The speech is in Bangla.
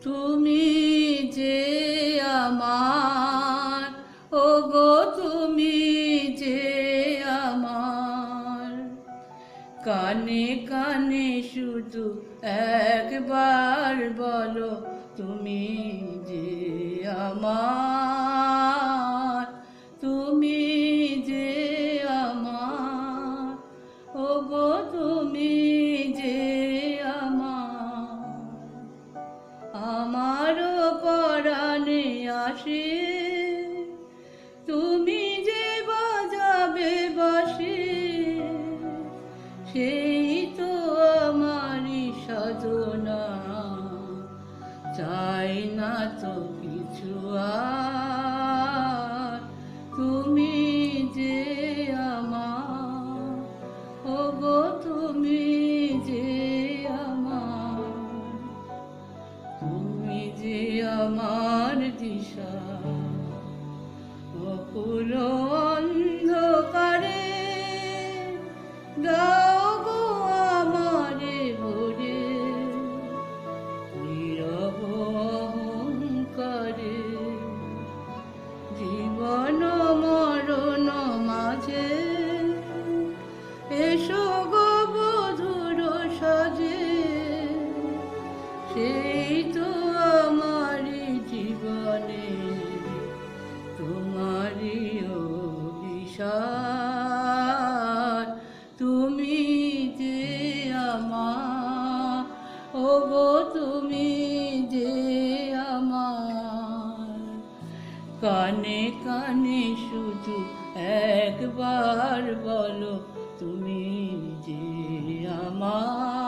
তুমি যে আমার, ওগো তুমি যে আমার, কানে কানে শুধু একবার বলো তুমি যে আমার, তুমি যে আমার, ওগো তুমি যে আমার। আমারও পরাণে আসে তুমি যে বাজাবে বাঁশি, সেই তো আমারই সাধনা, চাই না তো কিছু আর। তুমি যে আমার, ওগো তুমি যে আমার, তুমি যে আমার দিশা অকুল অন্ধকারে, দাও গো আমারে ভরে নীরব অহংকারে। জীবন মরণ মাঝে এসো গো বধুর সাজে, সেই তো আমারই জীবনে তোমারই অভিসার। তুমি যে আমার, ওগো তুমি যে আমার, কানে কানে শুধু একবার বলো তুমি যে আমার।